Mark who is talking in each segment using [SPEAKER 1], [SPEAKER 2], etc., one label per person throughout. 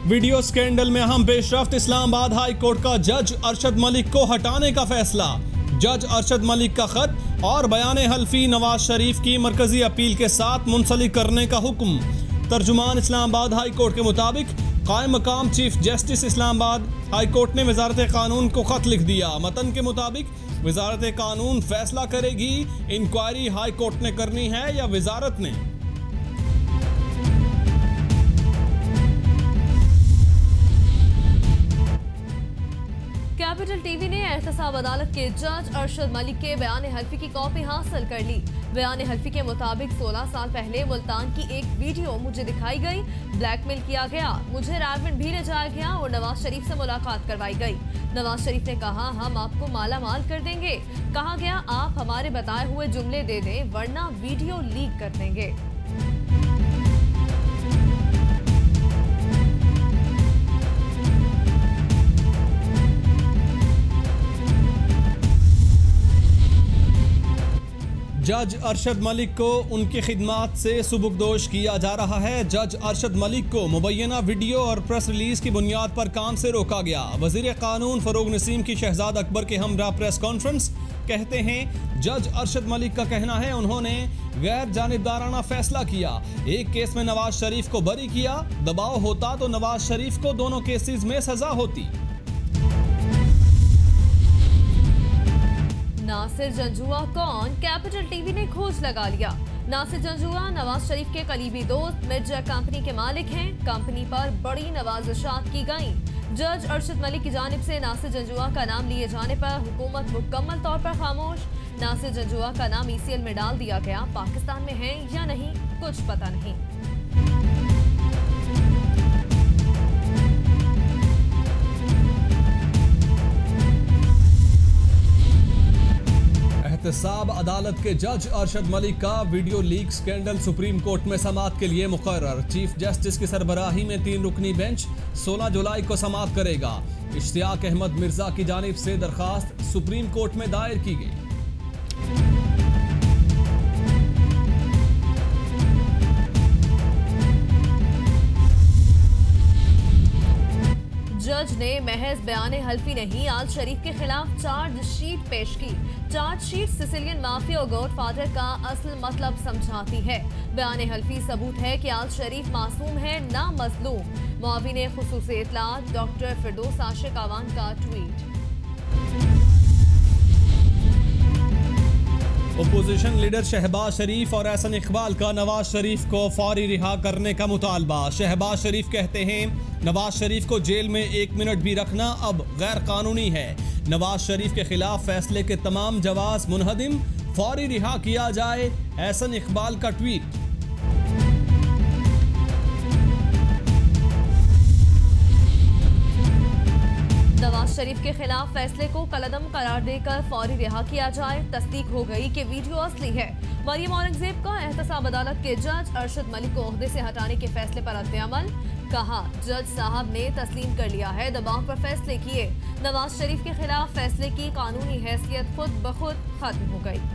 [SPEAKER 1] Video scandal में अहम पेशरफ्त, Islamabad high court का जज अरशद मलिक को हटाने का फैसला। जज अरशद मलिक का खत और बयान हल्फी नवाज शरीफ की मरकजी अपील के साथ मुंसलिक करने का हुक्म। तर्जुमान इस्लामाबाद हाई कोर्ट के मुताबिक कायम मकाम chief justice Islamabad high court ने वजारत कानून को खत लिख दिया। मतन के मुताबिक वजारत कानून फैसला करेगी इंक्वायरी हाई कोर्ट ने करनी है या वजारत ने।
[SPEAKER 2] कैपिटल टीवी ने एहतसाब अदालत के जज अरशद मलिक के बयान हल्फी की कॉपी हासिल कर ली। बयान हल्फी के मुताबिक 16 साल पहले मुल्तान की एक वीडियो मुझे दिखाई गई, ब्लैकमेल किया गया, मुझे रायबंद भी ले जाया गया और नवाज शरीफ से मुलाकात करवाई गई। नवाज शरीफ ने कहा हम आपको माला माल कर देंगे। कहा गया आप हमारे बताए हुए जुमले दे दें वरना वीडियो लीक कर देंगे।
[SPEAKER 1] जज अरशद मलिक को उनकी खिदमात से सुबुकदोश किया जा रहा है। जज अरशद मलिक को मुबैना वीडियो और प्रेस रिलीज की बुनियाद पर काम से रोका गया। वजीर कानून फरूग नसीम की शहजाद अकबर के हमरा प्रेस कॉन्फ्रेंस कहते हैं जज अरशद मलिक का कहना है उन्होंने गैर जानिबदाराना फैसला किया। एक केस में नवाज शरीफ को बरी किया, दबाव होता तो नवाज शरीफ को दोनों केसेस में सजा होती।
[SPEAKER 2] नासिर जंजुआ कौन? कैपिटल टीवी ने खोज लगा लिया। नासिर जंजुआ नवाज शरीफ के करीबी दोस्त मिर्जा कंपनी के मालिक हैं। कंपनी पर बड़ी नवाजिशात की गई। जज अरशद मलिक की जानिब से नासिर जंजुआ का नाम लिए जाने पर हुकूमत मुकम्मल तौर पर खामोश। नासिर जंजुआ का नाम ECL में डाल दिया गया। पाकिस्तान में है या नहीं कुछ पता नहीं।
[SPEAKER 1] एहतसाब अदालत के जज अरशद मलिक का video leak scandal supreme court में समाअत के लिए मुकर्रर। चीफ जस्टिस की सरबराही में 3 रुकनी बेंच 16 जुलाई को समाअत करेगा। इश्तियाक अहमद मिर्जा की जानिब से दरखास्त सुप्रीम कोर्ट में दायर की गई।
[SPEAKER 2] जज ने महज बयान हल्फी नहीं आल शरीफ के खिलाफ चार्जशीट पेश की। चार्जशीट सिसिलियन माफिया और गॉडफादर का असल मतलब समझाती है। बयान हल्फी सबूत है कि आल शरीफ मासूम है ना मजलूम। मुआविन खुसूसी इत्तलात डॉक्टर फिरदौस आशिक आवान का tweet.
[SPEAKER 1] Opposition leader Shahbaz Sharif और एहसन इकबाल का नवाज शरीफ को फौरी रिहा करने का मुतालबा। शहबाज शरीफ कहते हैं नवाज शरीफ को जेल में 1 मिनट भी रखना अब गैर कानूनी है। नवाज शरीफ के खिलाफ फैसले के तमाम जवाज मुनहदिम, फौरी रिहा किया जाए। एहसन इकबाल का ट्वीट।
[SPEAKER 2] नवाज शरीफ के खिलाफ फैसले को कलअदम करार देकर फौरी रिहा किया जाए। तस्दीक हो गई कि वीडियो असली है। मरियम औरंगजेब का एहतसाब अदालत के जज अरशद मलिक को ओहदे से हटाने के फैसले पर रद्द-ए-अमल। कहा जज साहब ने तस्लीम कर लिया है, दबाव पर फैसले किए। नवाज शरीफ के खिलाफ फैसले की कानूनी हैसियत खुद ब खुद खत्म हो गई।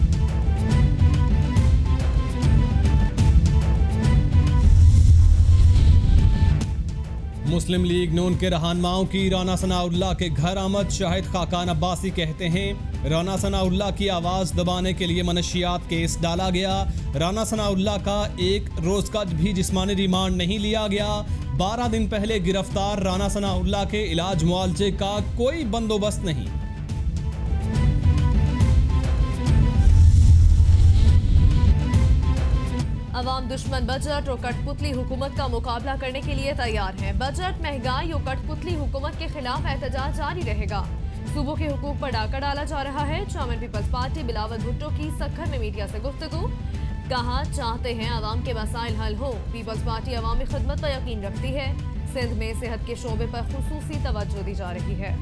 [SPEAKER 1] मुस्लिम लीग नून के रहनुमाओं की राना सनाउल्लाह के घर आमद। शाहिद खाकान अब्बासी कहते हैं राना सनाउल्लाह की आवाज़ दबाने के लिए मनशियात केस डाला गया। राना सनाउल्लाह का 1 रोज़ का भी जिस्मानी रिमांड नहीं लिया गया। 12 दिन पहले गिरफ्तार राना सनाउल्लाह के इलाज मुआवजे का कोई बंदोबस्त नहीं।
[SPEAKER 2] अवाम दुश्मन बजट और कठपुतली हुकूमत का मुकाबला करने के लिए तैयार है। बजट, महंगाई और कठपुतली हुकूमत के खिलाफ एहतजाज जारी रहेगा। सूबों के हुकूक पर डाका डाला जा रहा है। Chairman Peoples Party Bilawal Bhutto की सक्खर में मीडिया से गुफ्तगू। कहा चाहते हैं अवाम के मसाइल हल हो। पीपल्स पार्टी अवामी खिदमत पर यकीन रखती है। सिंध में सेहत के शोबे पर खुसूसी तवज्जो दी जा रही है।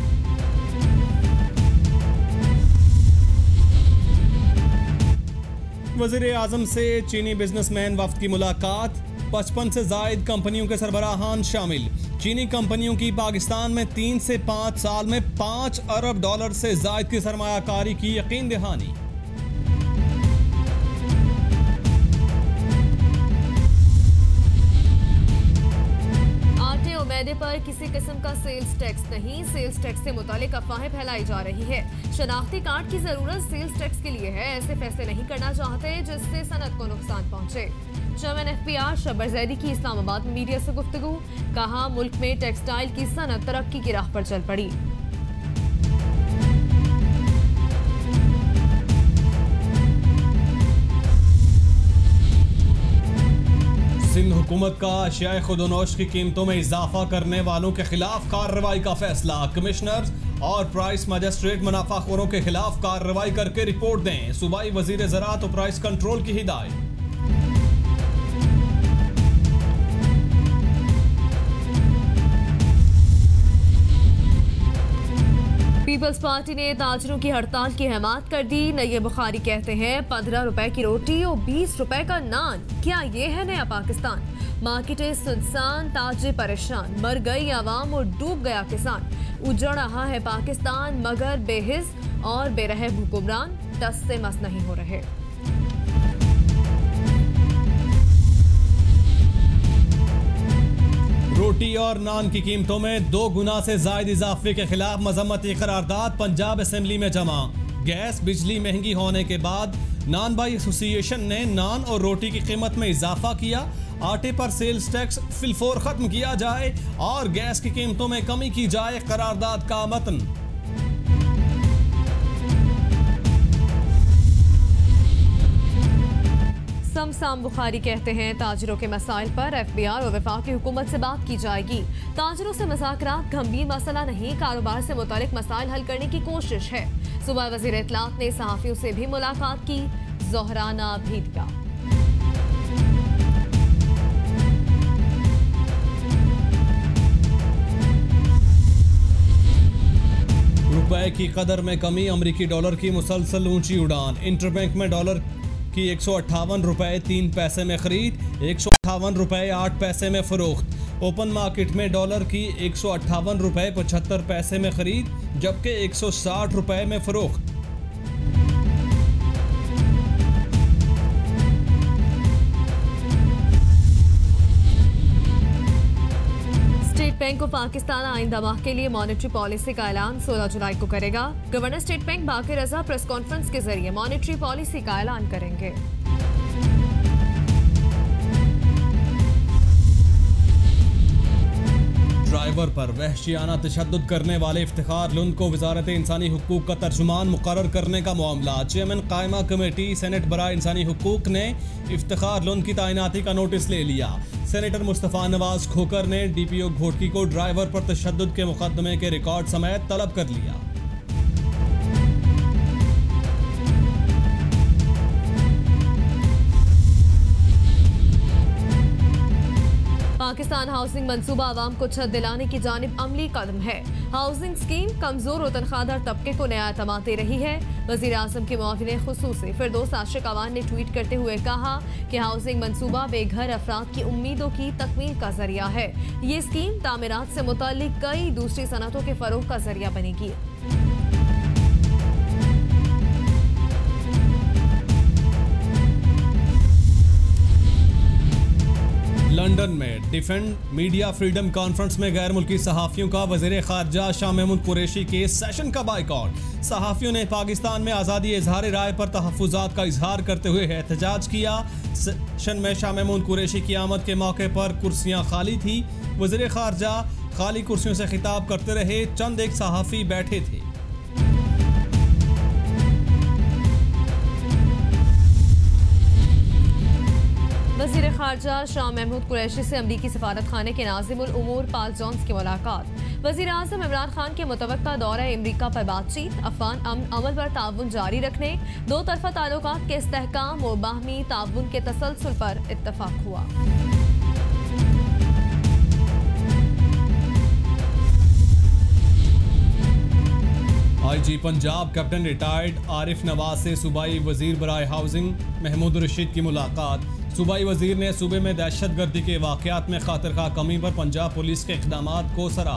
[SPEAKER 1] वज़ीर आज़म से चीनी बिजनेसमैन वफ्द की मुलाकात। 55 से जायद कंपनियों के सरबराहान शामिल। चीनी कंपनियों की पाकिस्तान में 3 से 5 साल में $5 अरब से जायद की सरमायाकारी की यकीन दहानी।
[SPEAKER 2] मैदे पर किसी किस्म का सेल्स टैक्स नहीं, सेल्स टैक्स से मुतालिक अफवाहें फैलाई जा रही है। शनाख्ती कार्ड की जरूरत सेल्स टैक्स के लिए है, ऐसे फैसले नहीं करना चाहते जिससे सनत को नुकसान पहुंचे। चेयरमैन FPR शब्बर जैदी की इस्लामाबाद में मीडिया से गुफ्तगू, कहा मुल्क में टेक्सटाइल की सनत तरक्की की राह पर चल पड़ी।
[SPEAKER 1] सिंध हुकूमत का अशियाए खुदोनोश की कीमतों में इजाफा करने वालों के खिलाफ कार्रवाई का फैसला। कमिश्नर और प्राइस मजिस्ट्रेट मुनाफाखोरों के खिलाफ कार्रवाई करके रिपोर्ट दें। सूबाई वजीर ज़राअत और प्राइस कंट्रोल की हिदायत।
[SPEAKER 2] पीपल्स पार्टी ने ताजरों की हड़ताल की हिमायत कर दी। नये बुखारी कहते हैं 15 रुपए की रोटी और 20 रुपए का नान, क्या ये है नया पाकिस्तान? मार्केटें सुनसान, ताजे परेशान, मर गई आवाम और डूब गया किसान। उजड़ रहा है पाकिस्तान मगर बेहिस और बेरहम हुक्मरान टस से मस नहीं हो रहे।
[SPEAKER 1] रोटी और नान की कीमतों में 2 गुना से जायद इजाफे के खिलाफ मजम्मती करारदाद पंजाब असेंबली में जमा। गैस बिजली महंगी होने के बाद नान बाई एसोसिएशन ने नान और रोटी की कीमत में इजाफा किया। आटे पर सेल्स टैक्स फिलफोर खत्म किया जाए और गैस की कीमतों में कमी की जाए, करारदाद का मतन।
[SPEAKER 2] समसाम बुखारी कहते हैं ताजरों के मसाइल पर FBR और वफाकी हुकूमत से बात की जाएगी। ताजरों से मुज़ाकरात गंभीर मसला नहीं, कारोबार से मुतालिक मसाइल हल करने की कोशिश है। सूबाई वज़ीर इत्तलात ने सहाफ़ियों से भी मुलाकात की। ज़ोहराना भीदिया।
[SPEAKER 1] रुपए की कदर में कमी, अमरीकी डॉलर की मुसलसल ऊंची उड़ान। इंटरबैंक में डॉलर की 158 रुपए 3 पैसे में खरीद, 158 रुपए 8 पैसे में फरोख्त। ओपन मार्केट में डॉलर की 158 रुपए 75 पैसे में खरीद, जबकि 160 रुपए में फरोख्त।
[SPEAKER 2] स्टेट बैंक ऑफ पाकिस्तान आइंदा माह के लिए मॉनेटरी पॉलिसी का ऐलान 16 जुलाई को करेगा। गवर्नर स्टेट बैंक बाकी रजा प्रेस कॉन्फ्रेंस के जरिए मॉनेटरी पॉलिसी का ऐलान करेंगे।
[SPEAKER 1] ड्राइवर पर वहशियाना तशद्दुद करने वाले इफ्तिखार लुंद को वजारत इंसानी हुकूक का तर्जुमान मुकर्रर करने का मामला। चेयरमैन कायमा कमेटी सेनेट बराए इंसानी हुकूक ने इफ्तिखार लुंद की तैनाती का नोटिस ले लिया। सेनेटर मुस्तफ़ा नवाज खोकर ने DPO घोटकी को ड्राइवर पर तशद्दुद के मुकदमे के रिकॉर्ड समेत तलब कर लिया।
[SPEAKER 2] पाकिस्तान हाउसिंग मंसूबा आवाम को छत दिलाने की जानिब अमली कदम है। हाउसिंग स्कीम कमजोर और तनख्वाहदार तबके को नया एतमाद दे रही है। वजीर आजम के मुआविन खुसूसी फिरदौस आशिक अवान ने ट्वीट करते हुए कहा कि हाउसिंग मंसूबा बेघर अफराद की उम्मीदों की तकमील का जरिया है। ये स्कीम तामीरात से मुताल्लिक कई दूसरी सनतों के फरोग का जरिया बनेगी।
[SPEAKER 1] लंदन में डिफेंड मीडिया फ्रीडम कॉन्फ्रेंस में गैर मुल्की सहाफ़ियों का वज़ीर ख़ारजा शाह महमूद कुरैशी के सेशन का बाइकॉट। सहाफ़ियों ने पाकिस्तान में आज़ादी इजहार राय पर तहफ़्फ़ुज़ात का इजहार करते हुए एहतजाज किया। सेशन में शाह महमूद कुरैशी की आमद के मौके पर कुर्सियाँ खाली थी। वज़ीर ख़ारजा खाली कुर्सियों से खिताब करते रहे, चंद एक सहाफ़ी बैठे थे।
[SPEAKER 2] वज़ीर ख़ारजा शाह महमूद कुरैशी से अमरीकी सफारत खाने के नाज़िमुल उमूर पाल जॉन्स की मुलाकात। वज़ीर आज़म इमरान खान के मुतवक्का दौरा अमरीका पर बातचीत। अफ़गान अमल पर ताउन जारी रखने, दो तरफ़ा ताल्लुकात के इस्तेहकाम और बाहमी ताउन के तसलसल पर इत्तफ़ाक़ हुआ।
[SPEAKER 1] IG Punjab captain retired Arif Nawaz से सूबाई वजीर बराए हाउसिंग महमूद रशीद की मुलाकात। सूबाई वजीर ने सूबे में दहशतगर्दी के वाक़यात में खातिरखा कमी पर पंजाब पुलिस के इक़दामात को सराहा।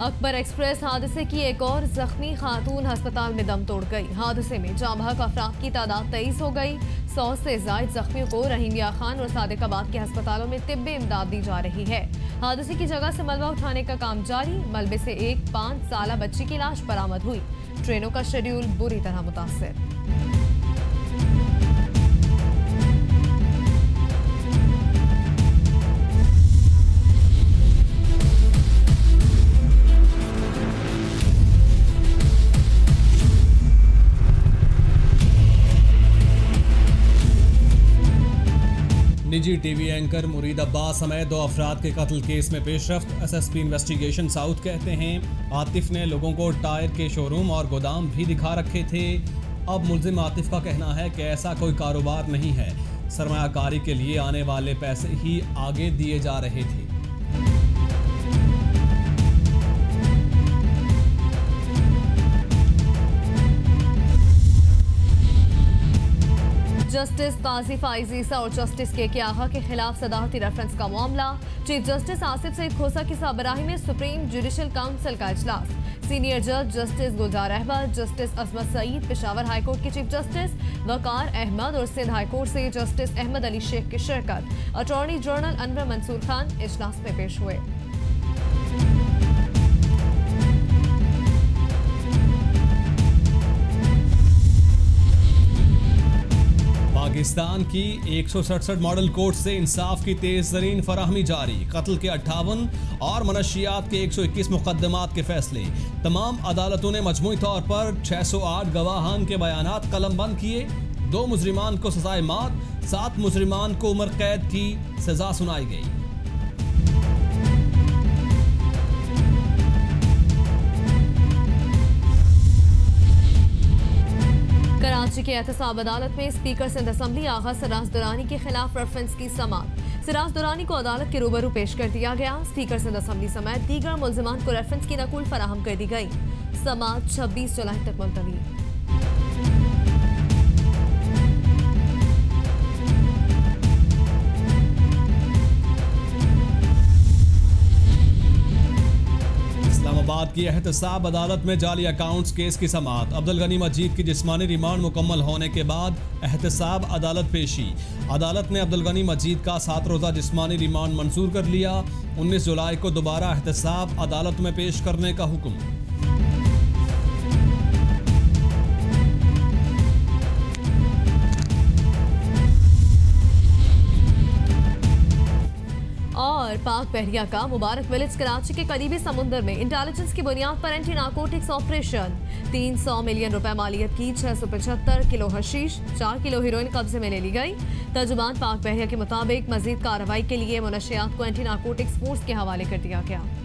[SPEAKER 2] अकबर एक्सप्रेस हादसे की एक और जख्मी खातून अस्पताल में दम तोड़ गई। हादसे में जाँ बहक अफराद की तादाद 23 हो गई। 100 से ज्यादा जख्मियों को रहीमिया खान और सादिकाबाद के अस्पतालों में तिब्बी इमदाद दी जा रही है। हादसे की जगह से मलबा उठाने का काम जारी। मलबे से एक 5 साला बच्ची की लाश बरामद हुई। ट्रेनों का शेड्यूल बुरी तरह मुतासिर।
[SPEAKER 1] निजी टीवी एंकर मुरीद अब्बास समेत 2 अफराद के कत्ल केस में पेशरफ्त। एसएसपी इन्वेस्टिगेशन साउथ कहते हैं आतिफ ने लोगों को टायर के शोरूम और गोदाम भी दिखा रखे थे। अब मुल्जिम आतिफ का कहना है कि ऐसा कोई कारोबार नहीं है, सरमायाकारी के लिए आने वाले पैसे ही आगे दिए जा रहे थे।
[SPEAKER 2] जस्टिस काजी फाइज ईसा और जस्टिस के आगा के खिलाफ सदारती रेफरेंस का मामला। चीफ जस्टिस आसिफ सईद खोसा की सरबराही में सुप्रीम जुडिशल काउंसिल का इजलास। सीनियर जज justice Gulzar Ahmed, justice Azmat Saeed Peshawar high court के चीफ जस्टिस वकार अहमद और सिंध हाईकोर्ट से जस्टिस अहमद अली शेख की शिरकत। अटॉर्नी जनरल अनवर मंसूर खान इजलास में पेश हुए।
[SPEAKER 1] पाकिस्तान की 167 मॉडल कोर्ट से इंसाफ की तेज तरीन फराहमी जारी। कत्ल के 58 और मनशियात के 121 मुकदमात के फैसले। तमाम अदालतों ने मजमूई तौर पर 608 गवाहान के बयानात कलमबंद किए। 2 मुजरिमान को सजाए मौत, 7 मुजरिमान को उम्र कैद की सजा सुनाई गई।
[SPEAKER 2] कराची के एहतसाब अदालत में स्पीकर सिंध असम्बली आगा सिराज दुरानी के खिलाफ रेफरेंस की समाअत। सिराज दुरानी को अदालत के रूबरू पेश कर दिया गया। स्पीकर सिंध असम्बली समेत दीगर मुल्जिमान को रेफरेंस की नकुल फराहम कर दी गई। समाअत 26 जुलाई तक मुलतवी।
[SPEAKER 1] इस्लामाबाद की एहतसाब अदालत में जाली अकाउंट्स केस की समाअत। अब्दुल गनी मजीद की जिस्मानी रिमांड मुकम्मल होने के बाद एहतसाब अदालत पेशी। अदालत ने अब्दुल गनी मजीद का 7 रोज़ा जिस्मानी रिमांड मंजूर कर लिया। 19 जुलाई को दोबारा एहतसाब अदालत में पेश करने का हुक्म।
[SPEAKER 2] और पाक बहरिया का मुबारक विलेज कराची के करीबी समुंदर में इंटेलिजेंस की बुनियाद पर एंटी नारकोटिक्स ऑपरेशन। 300 मिलियन रुपए मालियत की 675 किलो हशीश, 4 किलो हीरोइन कब्जे में ले ली गई। तर्जुमान पाक बहरिया के मुताबिक मजीद कार्रवाई के लिए मुनशियात को एंटी नारकोटिक्स फोर्स के हवाले कर दिया गया।